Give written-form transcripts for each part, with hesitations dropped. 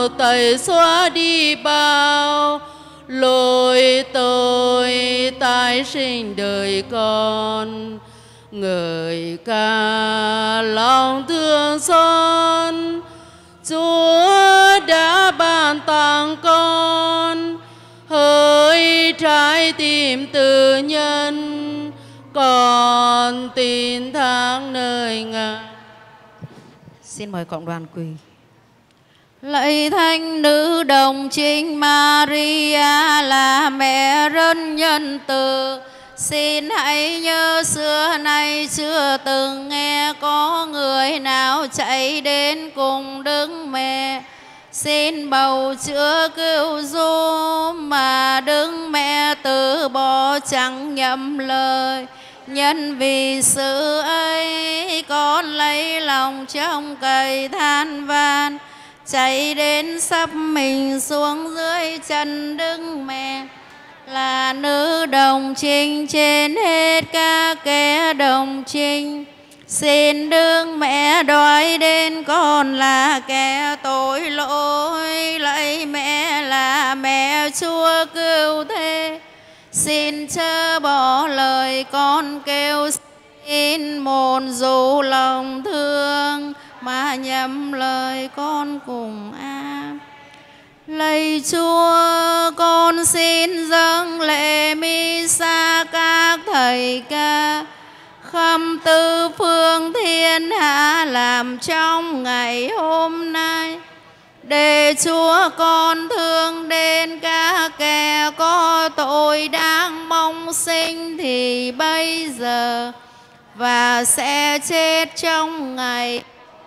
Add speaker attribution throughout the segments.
Speaker 1: tẩy xóa đi bao lỗi tội tái sinh đời con. Ngợi ca lòng thương xót Chúa đã ban tặng con hỡi trái tim tự nhân, con tin thác nơi Ngài.
Speaker 2: Xin mời cộng đoàn quỳ.
Speaker 3: Lạy Thánh Nữ Đồng Trinh Maria là mẹ rất nhân từ, xin hãy nhớ xưa nay chưa từng nghe có người nào chạy đến cùng Đức Mẹ xin bầu chữa cứu giúp, mà Đức Mẹ từ bỏ chẳng nhậm lời. Nhân vì sự ấy con lấy lòng trông cậy than van, chạy đến sắp mình xuống dưới chân Đức Mẹ, là nữ đồng trinh trên hết các kẻ đồng trinh. Xin Đức Mẹ đoái đến con là kẻ tội lỗi, lạy mẹ là mẹ Chúa cứu thế, xin chớ bỏ lời con kêu xin, một dù lòng thương mà nhầm lời con cùng ác. Lạy Chúa, con xin dâng lễ misa các thầy ca khắp tứ phương thiên hạ làm trong ngày hôm nay, để Chúa con thương đến các kẻ có tội đang mong sinh thì bây giờ và sẽ chết trong ngày.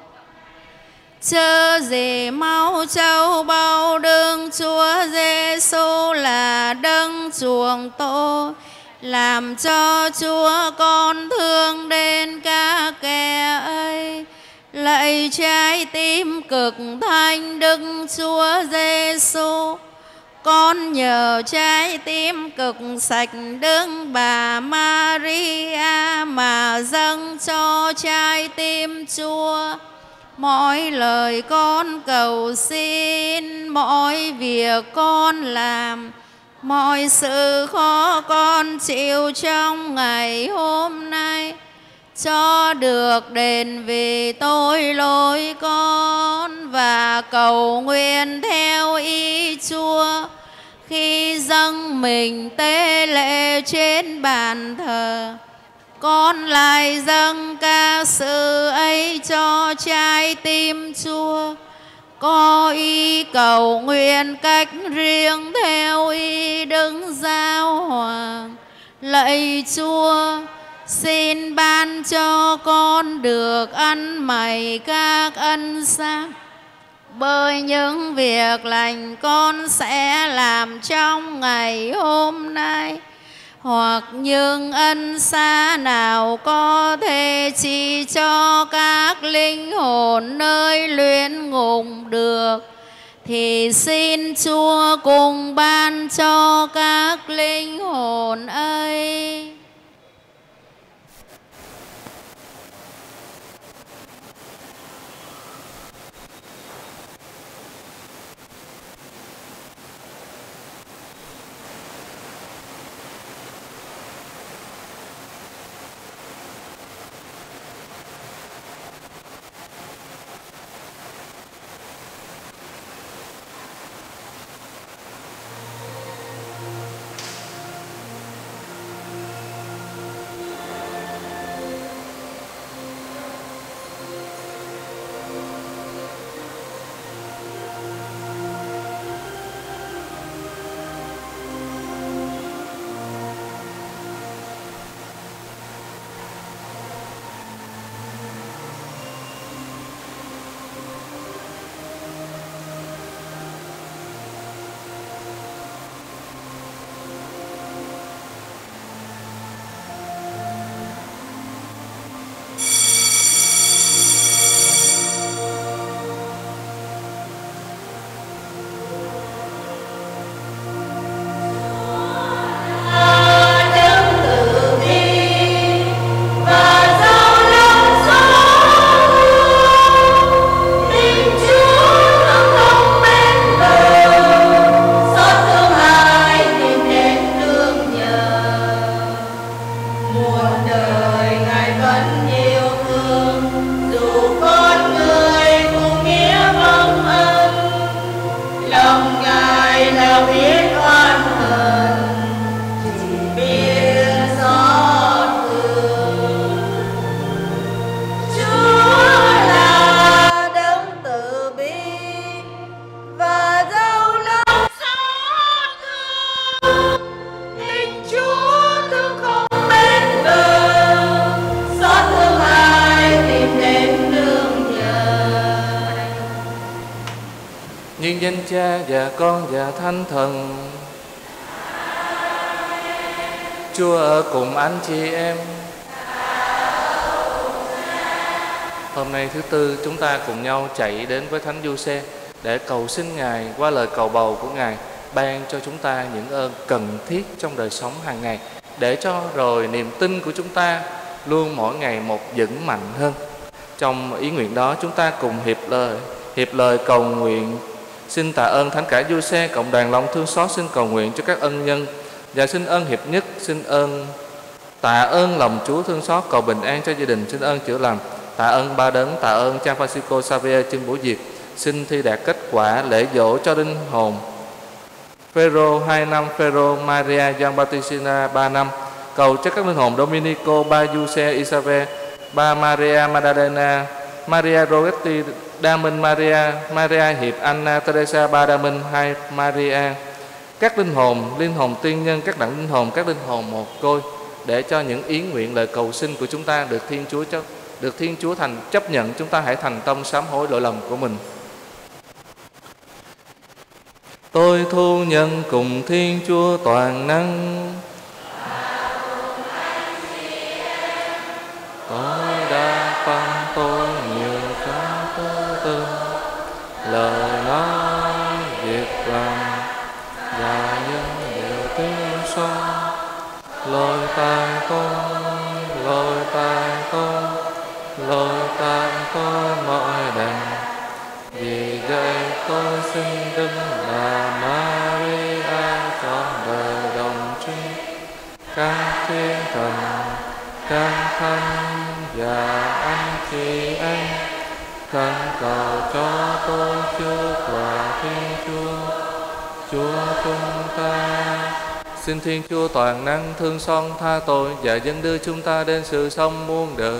Speaker 3: Chớ gì máu châu bao đương Chúa Giêsu là đấng chuộc tội, làm cho Chúa con thương đến các kẻ ấy. Lạy trái tim cực thanh Đức Chúa Giêsu, con nhờ trái tim cực sạch Đức Bà Maria mà dâng cho trái tim Chúa mọi lời con cầu xin, mọi việc con làm, mọi sự khó con chịu trong ngày hôm nay, cho được đền vì tội lỗi con, và cầu nguyện theo ý Chúa khi dâng mình tế lễ trên bàn thờ. Con lại dâng ca sự ấy cho trái tim Chúa, có ý cầu nguyện cách riêng theo ý Đức Giáo Hoàng. Lạy Chúa, xin ban cho con được ăn mày các ân sáng, bởi những việc lành con sẽ làm trong ngày hôm nay, hoặc những ân xá nào có thể chỉ cho các linh hồn nơi luyện ngục được, thì xin Chúa cùng ban cho các linh hồn ấy.
Speaker 1: nhiều biết oan hờn, chỉ biết xót thương. Chúa là đấng từ bi và giàu lòng xót thương, tình Chúa thương không bên bờ, xót thương ai tìm đến nương nhờ.
Speaker 4: Nhưng danh Cha và Con và Thánh Thần. Chúa ở cùng anh chị em. Hôm nay thứ Tư, chúng ta cùng nhau chạy đến với Thánh Giuse để cầu xin Ngài qua lời cầu bầu của Ngài ban cho chúng ta những ơn cần thiết trong đời sống hàng ngày, để cho rồi niềm tin của chúng ta luôn mỗi ngày một vững mạnh hơn. Trong ý nguyện đó, chúng ta cùng hiệp lời cầu nguyện. Xin tạ ơn Thánh cả Giuse, cộng đoàn lòng thương xót xin cầu nguyện cho các ân nhân, và xin ơn hiệp nhất, tạ ơn lòng Chúa thương xót cầu bình an cho gia đình, xin ơn chữa lành, tạ ơn Ba Đấng, tạ ơn cha Francisco Xavier trên Bổ Diệt, xin thi đạt kết quả lễ dỗ cho linh hồn Phêrô 2 năm, Phêrô Maria Gioan Bautista 3 năm, cầu cho các linh hồn Dominico, ba Giuse Isabel, ba Maria Magdalena, Maria Rogetti, Đa Minh Maria, Maria Hiệp Anna Teresa, ba Đa Minh, hai Maria, các linh hồn tiên nhân, các đặng linh hồn, các linh hồn một côi, để cho những ý nguyện lời cầu xin của chúng ta được Thiên Chúa chấp nhận. Chúng ta hãy thành tâm sám hối lỗi lầm của mình. Tôi thu nhận cùng Thiên Chúa toàn năng, tôi đã phạm tội nhiều cái tư tư, lời nói, việc làm và những điều tiếng son, lỗi tại tôi mọi đành. Vì vậy tôi xin Đức là Maria trọn đời đồng trinh, các thiên thần, các thánh và anh chị em, khẩn cầu cho tôi trước và Thiên Chúa chúng ta. Xin Thiên Chúa toàn năng thương xót tha tội và dẫn đưa chúng ta đến sự sống muôn đời.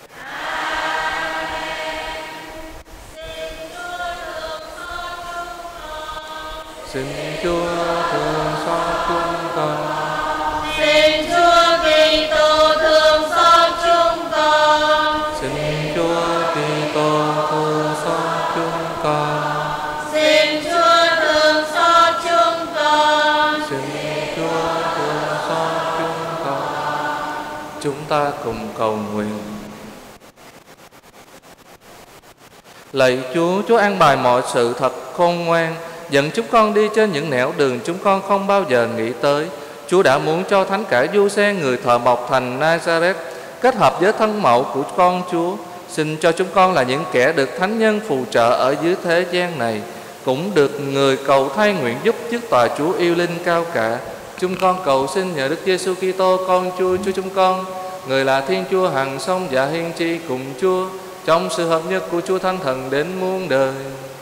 Speaker 4: Xin Chúa thương xót chúng con.
Speaker 1: Xin Chúa Kitô thương xót chúng con.
Speaker 4: Xin Chúa Kitô thương xót chúng con.
Speaker 1: Xin Chúa thương xót chúng con.
Speaker 4: Xin Chúa thương xót chúng con. Chúng ta cùng cầu nguyện. Lạy Chúa, Chúa an bài mọi sự thật khôn ngoan, dẫn chúng con đi trên những nẻo đường chúng con không bao giờ nghĩ tới. Chúa đã muốn cho Thánh cả Giuse, người thợ mộc thành Nazareth, kết hợp với thân mẫu của con Chúa. Xin cho chúng con là những kẻ được thánh nhân phù trợ ở dưới thế gian này, cũng được người cầu thay nguyện giúp trước tòa Chúa yêu linh cao cả. Chúng con cầu xin nhờ Đức Giêsu Kitô con Chúa chúng con, người là Thiên Chúa hằng sống và hiên tri cùng Chúa, trong sự hợp nhất của Chúa Thánh Thần đến muôn đời.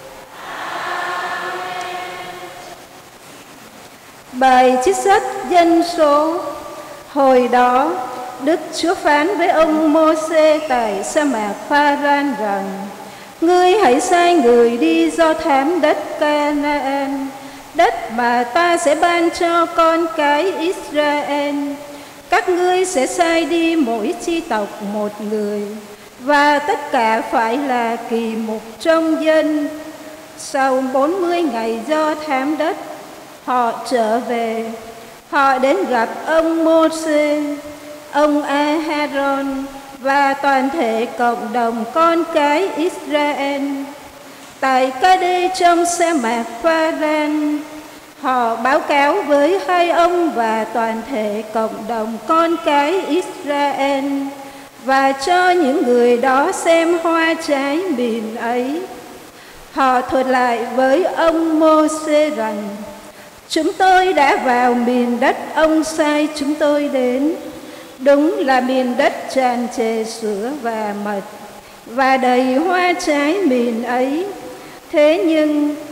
Speaker 5: Bài trích sách Dân Số. Hồi đó, Đức Chúa phán với ông Mô-sê tại sa mạc Pha-ran rằng: Ngươi hãy sai người đi do thám đất Ca-na-an, đất mà ta sẽ ban cho con cái Israel. Các ngươi sẽ sai đi mỗi chi tộc một người, và tất cả phải là kỳ mục trong dân. Sau 40 ngày do thám đất, họ trở về. Họ đến gặp ông Mô-sê, ông A-ha-ron và toàn thể cộng đồng con cái Israel. Tại Ca-đê trong sa mạc Pha-ran, họ báo cáo với hai ông và toàn thể cộng đồng con cái Israel, và cho những người đó xem hoa trái mìn ấy. Họ thuật lại với ông Mô-sê rằng: Chúng tôi đã vào miền đất ông sai chúng tôi đến. Đúng là miền đất tràn trề sữa và mật, và đầy hoa trái mìn ấy. Thế nhưng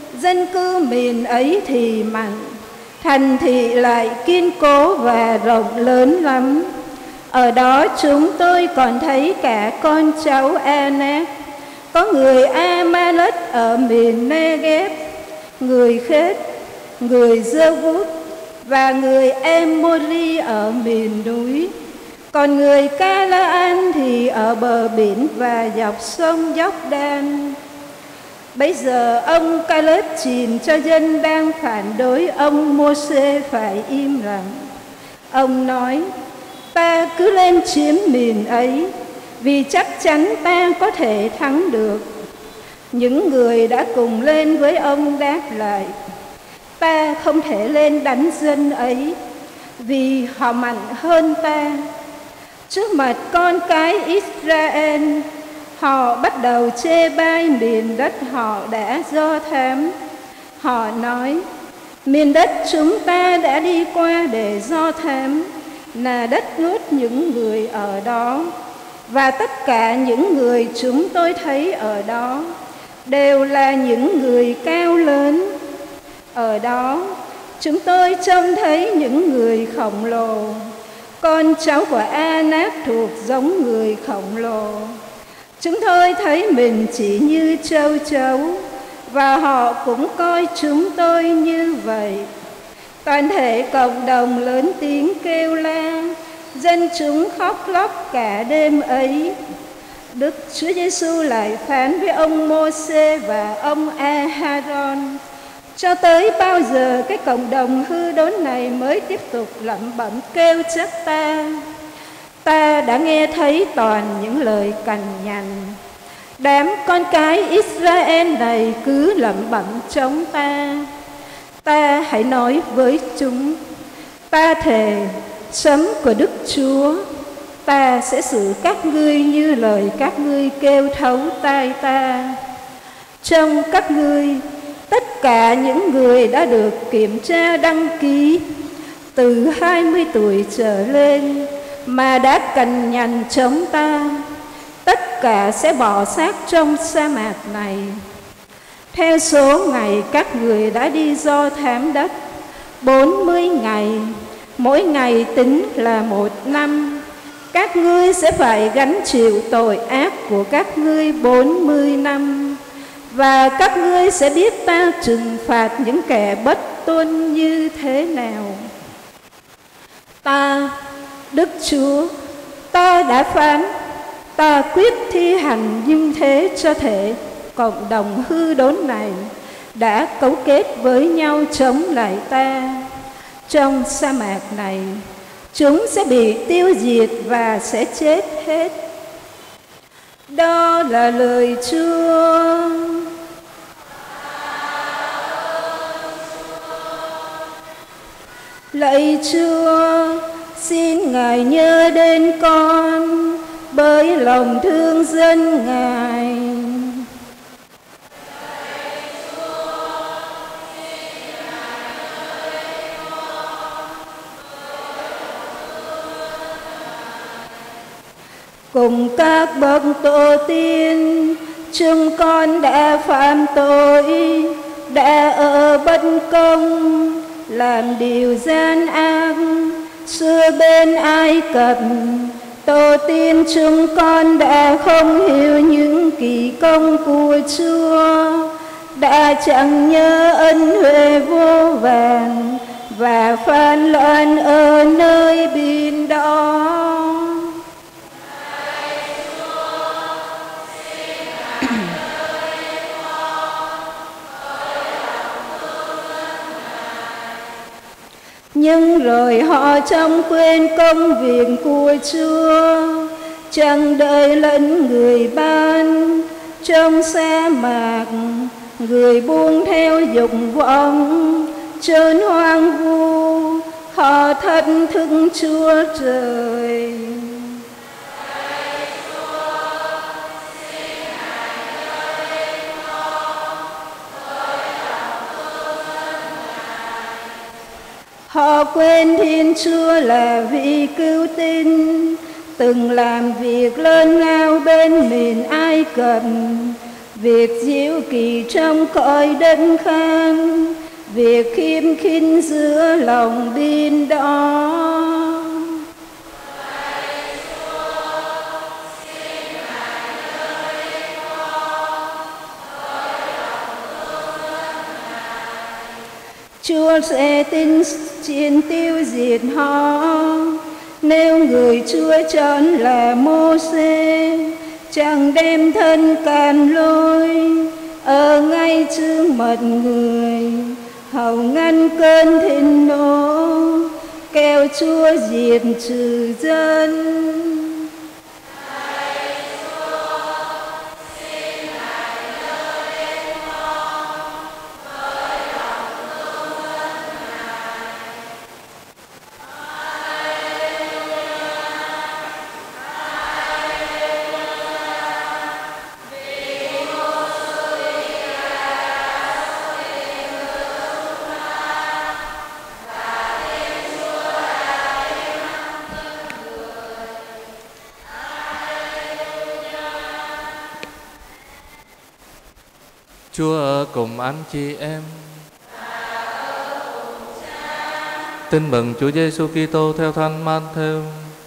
Speaker 5: dân cư miền ấy thì mặn, thành thị lại kiên cố và rộng lớn lắm. Ở đó chúng tôi còn thấy cả con cháu Anak, có người Amalek ở miền Negev, người Khết, người Giê-vút và người Emori ở miền núi. Còn người Ca-la-an thì ở bờ biển và dọc sông Gióc-đan. Bây giờ ông Caleb chìm cho dân đang phản đối ông Mô-sê phải im lặng. Ông nói: ta cứ lên chiếm miền ấy, vì chắc chắn ta có thể thắng được. Những người đã cùng lên với ông đáp lại: ta không thể lên đánh dân ấy, vì họ mạnh hơn ta. Trước mặt con cái Israel, họ bắt đầu chê bai miền đất họ đã do thám. Họ nói: miền đất chúng ta đã đi qua để do thám là đất nuốt những người ở đó, và tất cả những người chúng tôi thấy ở đó đều là những người cao lớn. Ở đó chúng tôi trông thấy những người khổng lồ, con cháu của Anak thuộc giống người khổng lồ. Chúng tôi thấy mình chỉ như châu chấu, và họ cũng coi chúng tôi như vậy. Toàn thể cộng đồng lớn tiếng kêu la, dân chúng khóc lóc cả đêm ấy. Đức Chúa Giêsu lại phán với ông Mô-sê và ông A-ha-ron: cho tới bao giờ cái cộng đồng hư đốn này mới tiếp tục lẩm bẩm kêu trách ta? Ta đã nghe thấy toàn những lời cằn nhằn. Đám con cái Israel này cứ lẩm bẩm chống ta. Ta hãy nói với chúng: ta thề sấm của Đức Chúa, ta sẽ xử các ngươi như lời các ngươi kêu thấu tai ta. Trong các ngươi, tất cả những người đã được kiểm tra đăng ký từ 20 tuổi trở lên mà đã cằn nhằn chống ta, tất cả sẽ bỏ xác trong sa mạc này. Theo số ngày các người đã đi do thám đất, 40 ngày, mỗi ngày tính là 1 năm. Các ngươi sẽ phải gánh chịu tội ác của các ngươi 40 năm. Và các ngươi sẽ biết ta trừng phạt những kẻ bất tuân như thế nào. Ta, Đức Chúa, ta đã phán, ta quyết thi hành như thế cho thể cộng đồng hư đốn này đã cấu kết với nhau chống lại ta. Trong sa mạc này, chúng sẽ bị tiêu diệt và sẽ chết hết. Đó là lời Chúa. Lạy Chúa, xin Ngài nhớ đến con bởi lòng thương dân Ngài. Cùng các bậc tổ tiên, chúng con đã phạm tội, đã ở bất công, làm điều gian ác. Xưa bên Ai Cập, tổ tiên chúng con đã không hiểu những kỳ công của Chúa, đã chẳng nhớ ân huệ vô vàn và phản loạn ở nơi biển đó. Nhưng rồi họ trong quên công việc của Chúa, chẳng đợi lẫn người ban. Trong sa mạc, người buông theo dục vọng, trốn hoang vu, họ thất thức Chúa Trời. Họ quên Thiên Chúa là vị cứu tinh, từng làm việc lớn lao bên miền Ai Cập, việc diệu kỳ trong cõi đất khang, việc khiêm khinh giữa lòng bin đó. Chúa sẽ tinh chiến tiêu diệt họ, nếu người Chúa chọn là Mô-sê, chẳng đem thân càn lôi ở ngay trước mặt người, hầu ngăn cơn thịnh nộ, kêu Chúa diệt trừ dân.
Speaker 4: Chúa ở cùng anh chị em. Tin mừng Chúa Giêsu Kitô theo Thánh Matthew.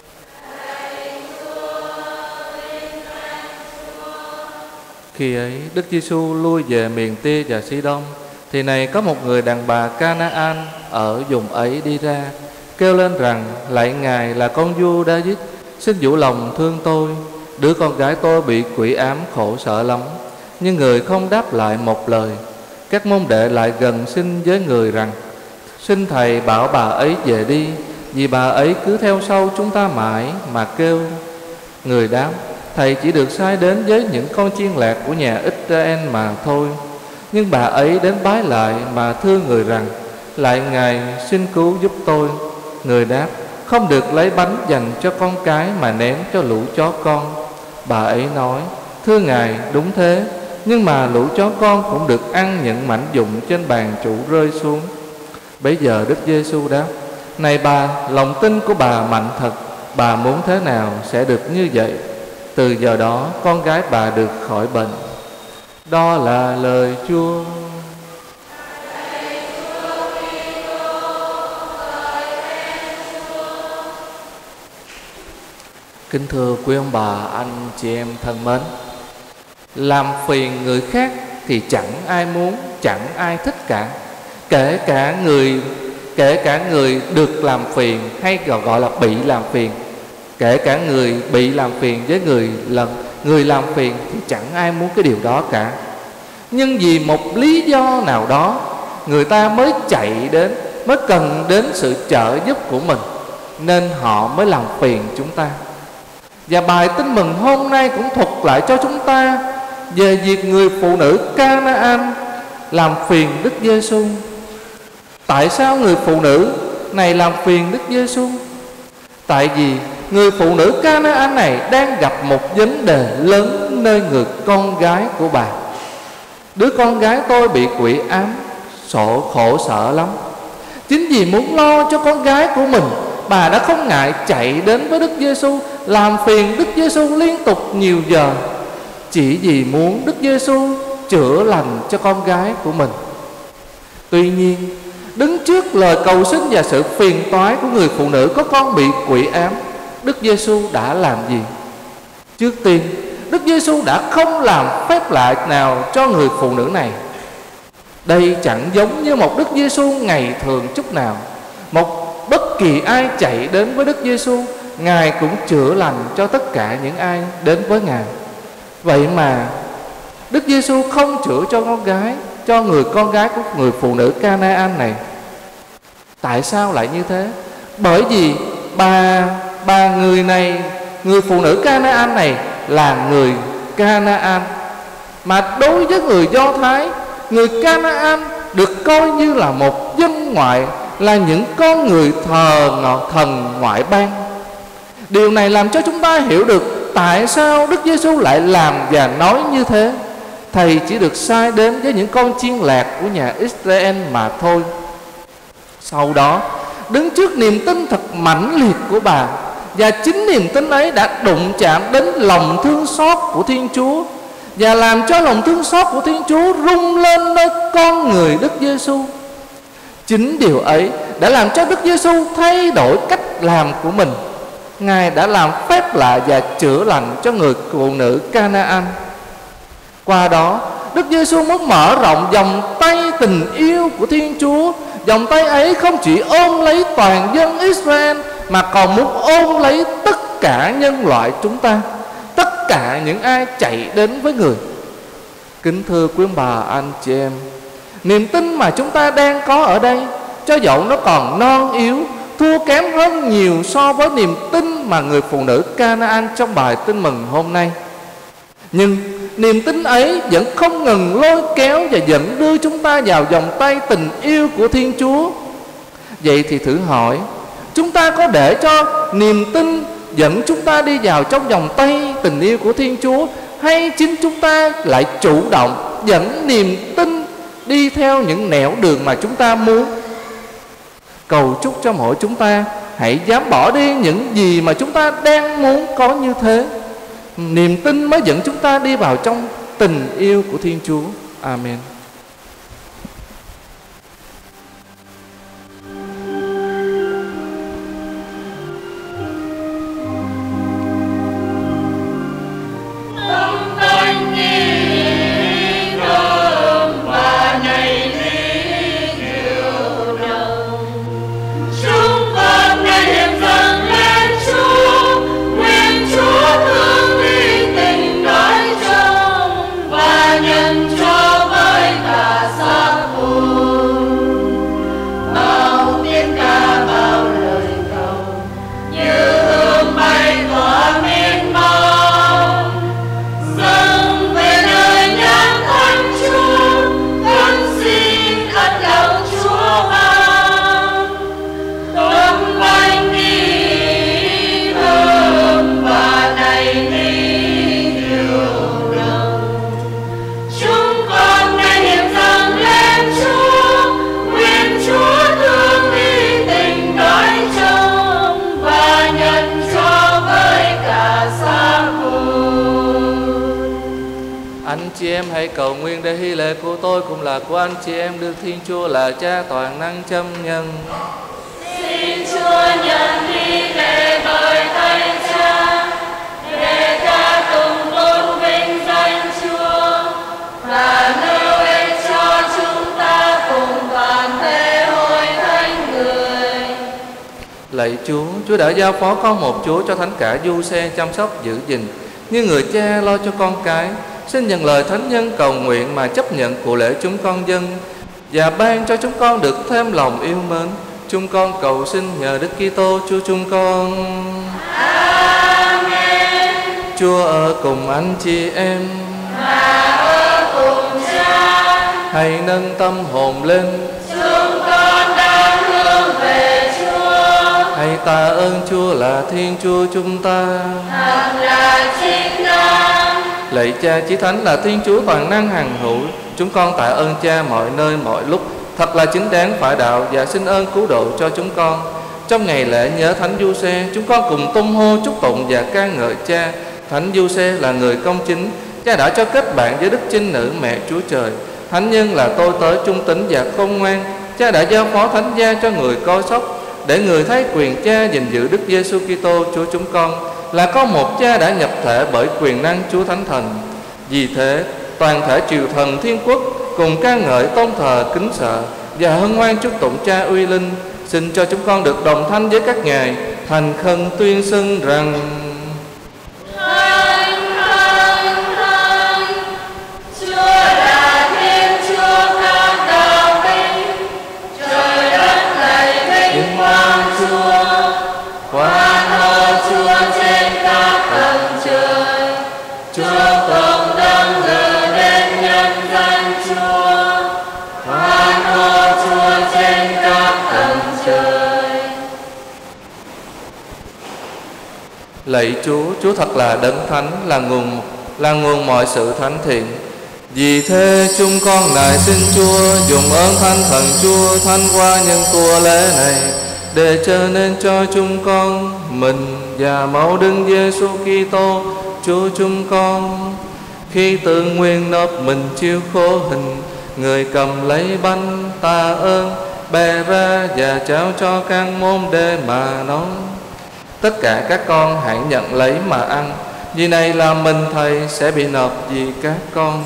Speaker 4: Khi ấy Đức Giêsu lui về miền Tia và Si-đông, thì này có một người đàn bà Ca-na-an ở vùng ấy đi ra, kêu lên rằng: lạy Ngài là con vua David, xin dịu lòng thương tôi, đứa con gái tôi bị quỷ ám khổ sở lắm. Nhưng người không đáp lại một lời. Các môn đệ lại gần xin với người rằng: xin Thầy bảo bà ấy về đi, vì bà ấy cứ theo sau chúng ta mãi mà kêu. Người đáp: Thầy chỉ được sai đến với những con chiên lạc của nhà Israel mà thôi. Nhưng bà ấy đến bái lại mà thưa người rằng: lạy Ngài, xin cứu giúp tôi. Người đáp: không được lấy bánh dành cho con cái mà ném cho lũ chó con. Bà ấy nói: thưa Ngài, đúng thế, nhưng mà lũ chó con cũng được ăn những mảnh vụn trên bàn chủ rơi xuống. Bấy giờ Đức Giêsu đáp: này bà, lòng tin của bà mạnh thật, bà muốn thế nào sẽ được như vậy. Từ giờ đó con gái bà được khỏi bệnh. Đó là lời Chúa. Kính thưa quý ông bà, anh chị em thân mến, làm phiền người khác thì chẳng ai muốn, chẳng ai thích cả. Kể cả người được làm phiền hay gọi là bị làm phiền. Kể cả người bị làm phiền với người làm phiền thì chẳng ai muốn cái điều đó cả. Nhưng vì một lý do nào đó, người ta mới chạy đến, mới cần đến sự trợ giúp của mình, nên họ mới làm phiền chúng ta. Và bài tin mừng hôm nay cũng thuật lại cho chúng ta về việc người phụ nữ Ca-na-an làm phiền Đức Giêsu. Tại sao người phụ nữ này làm phiền Đức Giêsu? Tại vì người phụ nữ Ca-na-an này đang gặp một vấn đề lớn nơi người con gái của bà. Đứa con gái tôi bị quỷ ám, khổ sở lắm. Chính vì muốn lo cho con gái của mình, bà đã không ngại chạy đến với Đức Giêsu, làm phiền Đức Giêsu liên tục nhiều giờ, chỉ vì muốn Đức Giêsu chữa lành cho con gái của mình. Tuy nhiên, đứng trước lời cầu xin và sự phiền toái của người phụ nữ có con bị quỷ ám, Đức Giêsu đã làm gì? Trước tiên, Đức Giêsu đã không làm phép lạ nào cho người phụ nữ này. Đây chẳng giống như một Đức Giêsu ngày thường chút nào. Bất kỳ ai chạy đến với Đức Giêsu, Ngài cũng chữa lành cho tất cả những ai đến với Ngài. Vậy mà Đức Giêsu không chữa cho người con gái của người phụ nữ Ca-na-an này. Tại sao lại như thế? Bởi vì người phụ nữ Ca-na-an này là người Ca-na-an, mà đối với người Do Thái, người Ca-na-an được coi như là một dân ngoại, là những con người thần ngoại bang. Điều này làm cho chúng ta hiểu được tại sao Đức Giêsu lại làm và nói như thế. Thầy chỉ được sai đến với những con chiên lạc của nhà Israel mà thôi. Sau đó, đứng trước niềm tin thật mãnh liệt của bà, và chính niềm tin ấy đã đụng chạm đến lòng thương xót của Thiên Chúa, và làm cho lòng thương xót của Thiên Chúa rung lên nơi con người Đức Giêsu. Chính điều ấy đã làm cho Đức Giêsu thay đổi cách làm của mình. Ngài đã làm phép lạ và chữa lành cho người phụ nữ Canaan. Qua đó, Đức Giêsu muốn mở rộng vòng tay tình yêu của Thiên Chúa. Vòng tay ấy không chỉ ôm lấy toàn dân Israel, mà còn muốn ôm lấy tất cả nhân loại chúng ta, tất cả những ai chạy đến với người. Kính thưa quý bà, anh chị em, niềm tin mà chúng ta đang có ở đây, cho dẫu nó còn non yếu, thua kém hơn nhiều so với niềm tin mà người phụ nữ Canaan trong bài tin mừng hôm nay, nhưng niềm tin ấy vẫn không ngừng lôi kéo và dẫn đưa chúng ta vào vòng tay tình yêu của Thiên Chúa. Vậy thì thử hỏi, chúng ta có để cho niềm tin dẫn chúng ta đi vào trong vòng tay tình yêu của Thiên Chúa, hay chính chúng ta lại chủ động dẫn niềm tin đi theo những nẻo đường mà chúng ta muốn? Cầu chúc cho mỗi chúng ta hãy dám bỏ đi những gì mà chúng ta đang muốn có như thế. Niềm tin mới dẫn chúng ta đi vào trong tình yêu của Thiên Chúa. Amen. Anh chị em hãy cầu nguyện để hy lễ của tôi cũng là của anh chị em được Thiên Chúa là Cha toàn năng châm nhân.
Speaker 1: Xin Chúa nhận hy lễ bởi tay Cha, để Cha cùng tôn vinh danh Chúa và lưu ích cho chúng ta cùng toàn thể hội thánh người.
Speaker 4: Lạy Chúa, Chúa đã giao phó con một Chúa cho thánh cả Du-xe chăm sóc giữ gìn, như người cha lo cho con cái. Xin nhận lời thánh nhân cầu nguyện mà chấp nhận của lễ chúng con dâng, và ban cho chúng con được thêm lòng yêu mến. Chúng con cầu xin nhờ Đức Kitô Chúa chúng con.
Speaker 1: Amen.
Speaker 4: Chúa ở cùng anh chị em
Speaker 1: Và ở cùng Cha.
Speaker 4: hãy nâng tâm hồn lên,
Speaker 1: Chúng con đang hướng về Chúa.
Speaker 4: hãy tạ ơn Chúa là Thiên Chúa chúng ta.
Speaker 1: Thật là chính đáng.
Speaker 4: Lạy Cha Chí Thánh là Thiên Chúa toàn năng hằng hữu, chúng con tạ ơn Cha mọi nơi mọi lúc, thật là chính đáng phải đạo, và xin ơn cứu độ cho chúng con. Trong ngày lễ nhớ Thánh Du-xe, chúng con cùng tung hô chúc tụng và ca ngợi Cha. Thánh Du-xe là người công chính, Cha đã cho kết bạn với Đức Trinh Nữ Mẹ Chúa Trời. Thánh nhân là tôi tớ trung tín và khôn ngoan, Cha đã giao phó thánh gia cho người coi sóc, để người thấy quyền Cha gìn giữ Đức Giêsu Kitô Chúa chúng con, là con một Cha đã nhập thể bởi quyền năng Chúa Thánh Thần. Vì thế, toàn thể triều thần thiên quốc cùng ca ngợi tôn thờ kính sợ và hân hoan chúc tụng Cha uy linh. Xin cho chúng con được đồng thanh với các ngài thành khẩn tuyên xưng rằng: Lạy Chúa, Chúa thật là đấng thánh, là nguồn mọi sự thánh thiện. Vì thế chúng con nài xin Chúa dùng ơn Thánh Thần Chúa thánh qua những tua lễ này, để trở nên cho chúng con mình và mẫu Đức Giêsu Kitô Chúa chúng con. Khi tự nguyện nộp mình chịu khổ hình, người cầm lấy bánh tạ ơn, bè ra và trao cho các môn đệ mà nói: tất cả các con hãy nhận lấy mà ăn, vì này là mình Thầy sẽ bị nộp vì các con.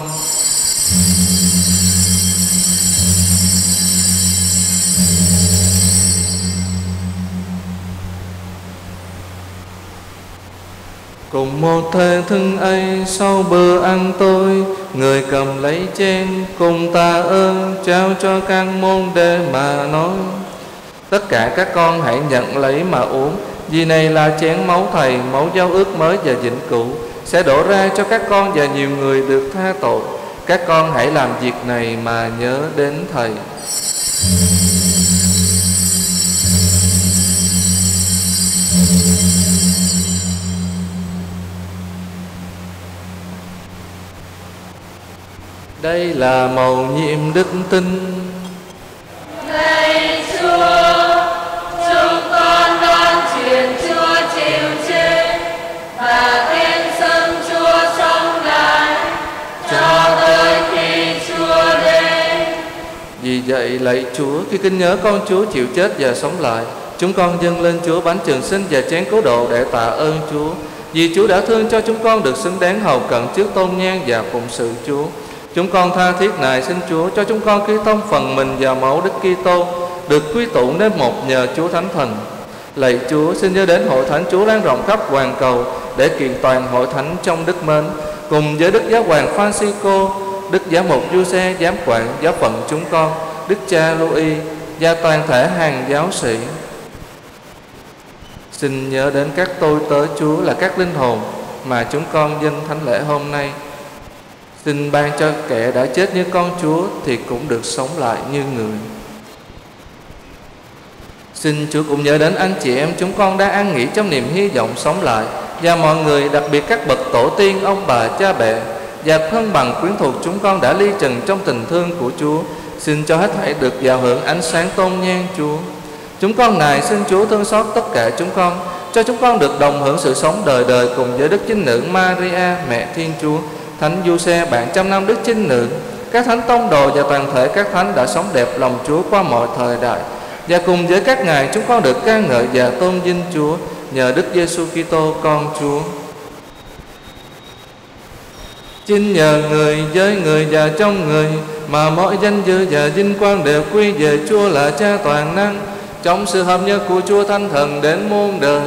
Speaker 4: Cùng một thể thức ấy, sau bữa ăn tối, người cầm lấy chén cùng tạ ơn, trao cho các môn đệ mà nói: tất cả các con hãy nhận lấy mà uống, vì này là chén máu Thầy, máu giao ước mới và vĩnh cửu, sẽ đổ ra cho các con và nhiều người được tha tội. Các con hãy làm việc này mà nhớ đến Thầy. Đây là mầu nhiệm đức tin.
Speaker 1: Lạy Chúa, chúng con đoan truyền Chúa chịu chết và tin xưng Chúa sống lại cho tới khi Chúa đến.
Speaker 4: Vì vậy lạy Chúa, khi kính nhớ con Chúa chịu chết và sống lại, chúng con dâng lên Chúa bánh trường sinh và chén cứu độ để tạ ơn Chúa. Vì Chúa đã thương cho chúng con được xứng đáng hầu cận trước tôn nhang và phụng sự Chúa. Chúng con tha thiết nài xin Chúa cho chúng con khi thông phần mình vào máu Đức Kitô, được quy tụ nên một nhờ Chúa Thánh Thần. Lạy Chúa, xin nhớ đến hội thánh Chúa lan rộng khắp hoàn cầu để kiện toàn hội thánh trong đức mến, cùng với Đức Giáo hoàng Francisco, Đức Giám mục Giuse giám quản giáo phận chúng con, Đức cha Louis và toàn thể hàng giáo sĩ. Xin nhớ đến các tôi tớ Chúa là các linh hồn mà chúng con dâng thánh lễ hôm nay. Xin ban cho kẻ đã chết như con Chúa thì cũng được sống lại như người. Xin Chúa cũng nhớ đến anh chị em chúng con đang an nghỉ trong niềm hy vọng sống lại, và mọi người, đặc biệt các bậc tổ tiên, ông bà, cha mẹ và thân bằng quyến thuộc chúng con đã ly trần trong tình thương của Chúa. Xin cho hết thảy được vào hưởng ánh sáng tôn nhang Chúa. Chúng con nài xin Chúa thương xót tất cả chúng con, cho chúng con được đồng hưởng sự sống đời đời cùng với Đức Chinh Nữ Maria, Mẹ Thiên Chúa, Thánh Giuse bạn trăm năm Đức Chinh Nữ, các thánh tông đồ và toàn thể các thánh đã sống đẹp lòng Chúa qua mọi thời đại. Và cùng với các ngài chúng con được ca ngợi và tôn vinh Chúa nhờ Đức Giêsu Kitô con Chúa. Chính nhờ người, với người và trong người mà mọi danh dự và vinh quang đều quy về Chúa là Cha toàn năng, trong sự hợp nhất của Chúa Thánh Thần đến muôn đời.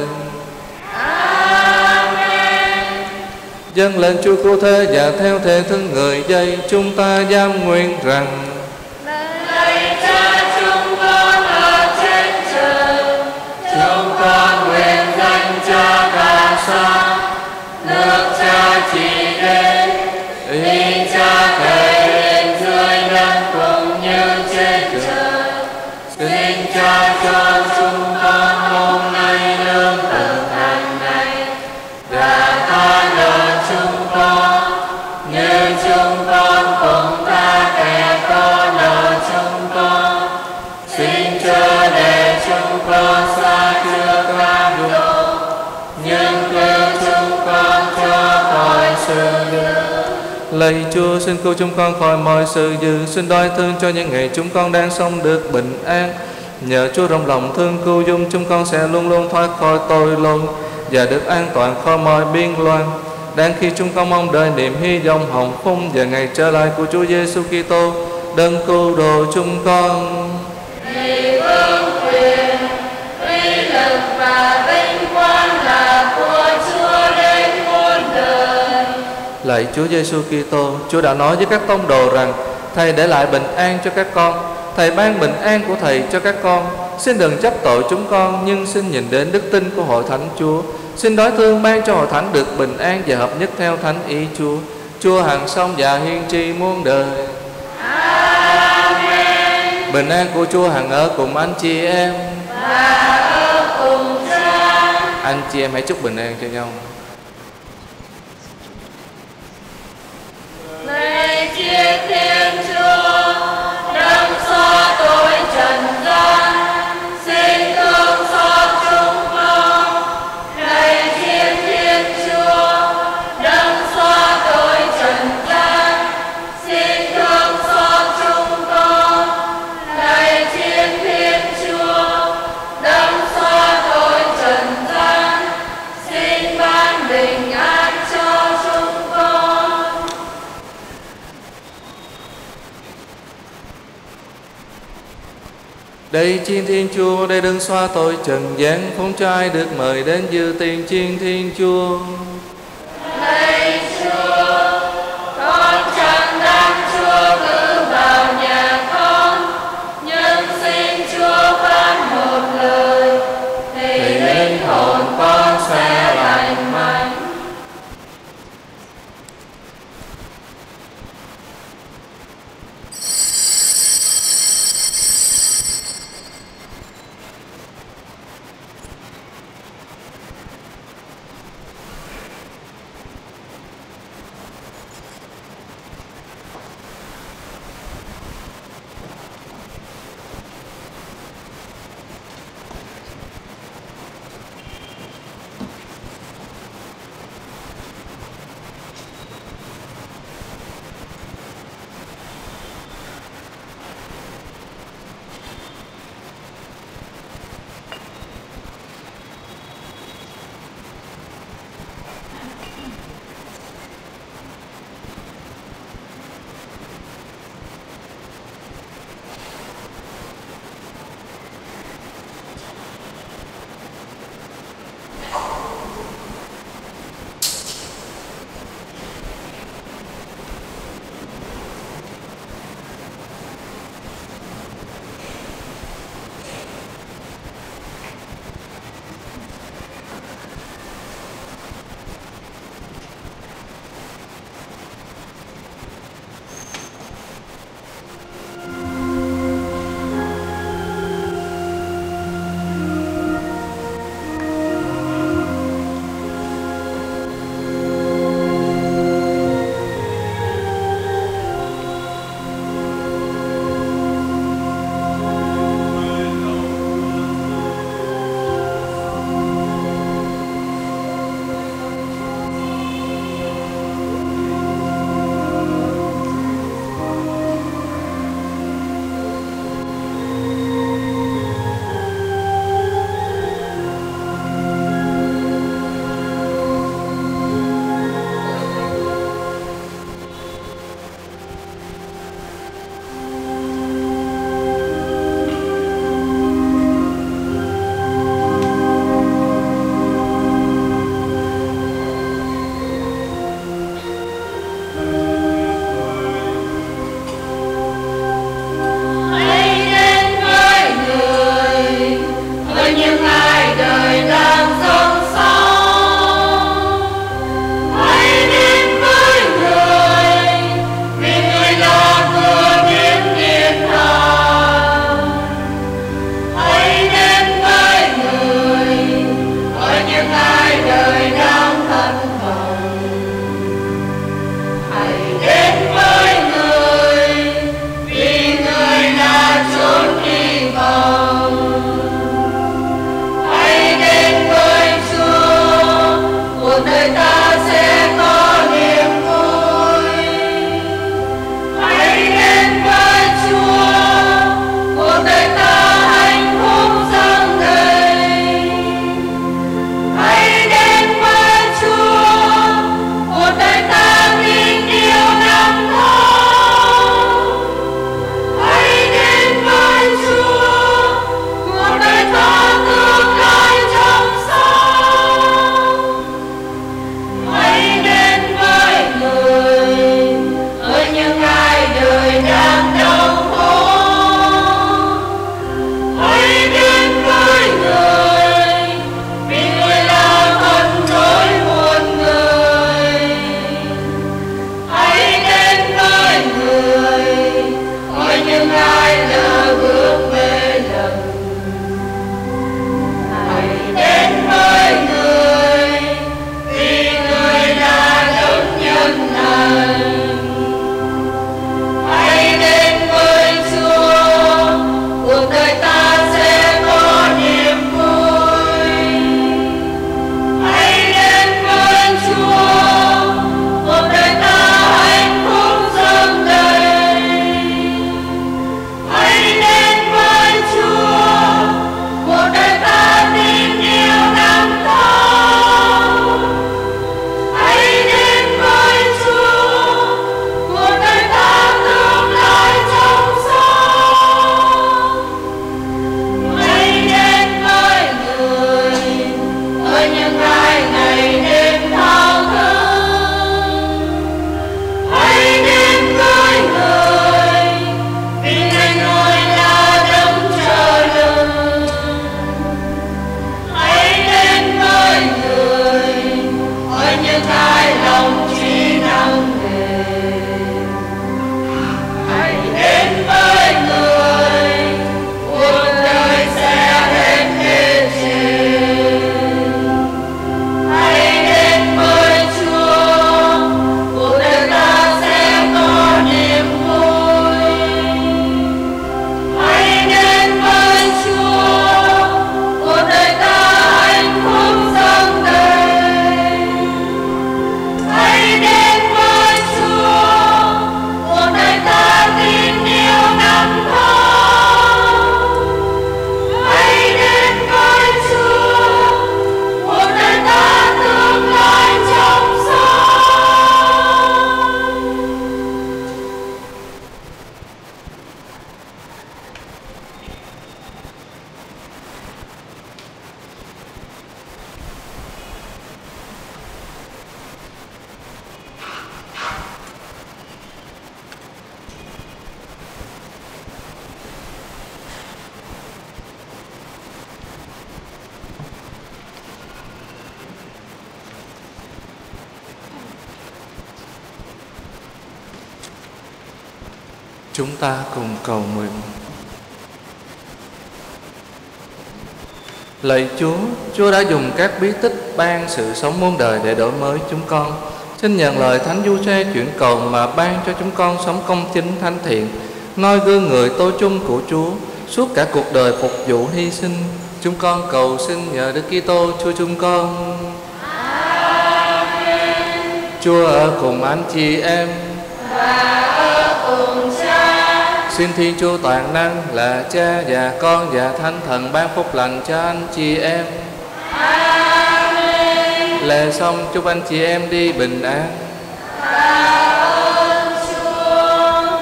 Speaker 1: Amen.
Speaker 4: Dâng lên Chúa cứu thế và theo thể thức người dây, chúng ta giam nguyện rằng:
Speaker 1: Lạy Cha chúng con ở trên trời, chúng con nguyện danh Cha ca sáng, nước Cha chỉ đến, ý Cha thể hiện dưới đất cũng như trên trời. Xin Cha cho chúng con hôm nay lương thực hàng ngày, và tha nợ chúng con như chúng con cũng tha kẻ có nợ chúng con. Xin chớ để chúng con xa trước cám dỗ, nhưng cứu chúng con cho khỏi sự dữ.
Speaker 4: Lạy Chúa, xin cứu chúng con khỏi mọi sự dữ, xin đoái thương cho những ngày chúng con đang sống được bình an. Nhờ Chúa rộng lòng thương cứu dung, chúng con sẽ luôn luôn thoát khỏi tội lỗi và được an toàn khỏi mọi biên loạn. Đang khi chúng con mong đợi niềm hy vọng hồng phúc và ngày trở lại của Chúa Giêsu Kitô, đấng cứu độ chúng con.
Speaker 1: Vì vương quyền, uy lực và vinh quang là của Chúa đến muôn đời.
Speaker 4: Lạy Chúa Giêsu Kitô, Chúa đã nói với các tông đồ rằng: Thầy để lại bình an cho các con, Thầy ban bình an của Thầy cho các con. Xin đừng chấp tội chúng con, nhưng xin nhìn đến đức tin của hội thánh Chúa. Xin đối thương ban cho hội thánh được bình an và hợp nhất theo thánh ý Chúa. Chúa hằng sống và hiên tri muôn đời.
Speaker 1: Amen.
Speaker 4: Bình an của Chúa hằng ở cùng anh chị em
Speaker 1: Và ở cùng Cha.
Speaker 4: Anh chị em hãy chúc bình an cho nhau.
Speaker 1: Lạy Thiên Thiên Chúa, đấng xóa tội trần gian, xin thương xót chúng con. Lạy Thiên Thiên Chúa, đấng xóa tội trần
Speaker 4: Đây chiên Thiên Chúa, đây đấng xóa tội trần gian, không cho ai được mời đến dự tiệc chiên Thiên Chúa.
Speaker 1: Lạy Chúa, con chẳng đáng Chúa cử vào nhà con, nhưng xin Chúa phán một lời, thì linh hồn con sẽ lành mạnh.
Speaker 4: Chúng ta cùng cầu nguyện. Lạy Chúa, Chúa đã dùng các bí tích ban sự sống muôn đời để đổi mới chúng con. Xin nhận lời Thánh Giuse chuyển cầu mà ban cho chúng con sống công chính thánh thiện, noi gương người tôi chung của Chúa suốt cả cuộc đời phục vụ hy sinh. Chúng con cầu xin nhờ Đức Kitô Chúa chúng con.
Speaker 1: Amen.
Speaker 4: Chúa ở cùng anh chị em
Speaker 1: và ở cùng Cha.
Speaker 4: Xin Thiên Chúa toàn năng là Cha và Con và Thánh Thần ban phúc lành cho anh chị em.
Speaker 1: Amen.
Speaker 4: Lễ xong chúc anh chị em đi bình an.
Speaker 1: Tạ ơn Chúa.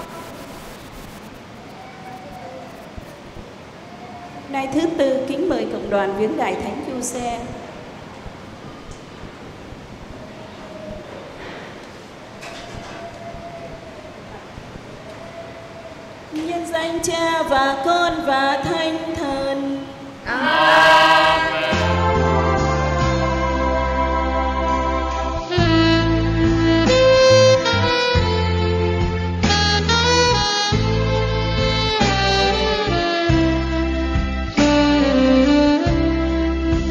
Speaker 5: Nay thứ tư kính mời cộng đoàn viếng Đại Thánh Giuse. Nhân danh Cha và Con và Thánh